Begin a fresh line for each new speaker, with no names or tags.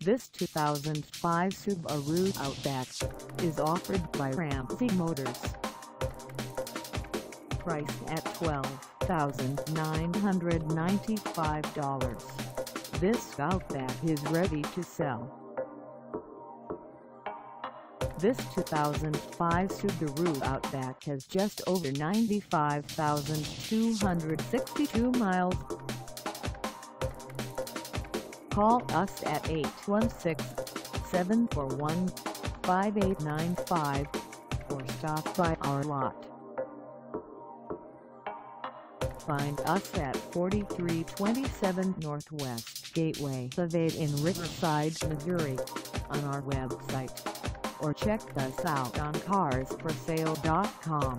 This 2005 Subaru Outback is offered by Ramsey Motors. Priced at $12,995, this Outback is ready to sell. This 2005 Subaru Outback has just over 95,262 miles. Call us at 816-741-5895 or stop by our lot. Find us at 4327 Northwest Gateway Ave in Riverside, Missouri, on our website, or check us out on carsforsale.com.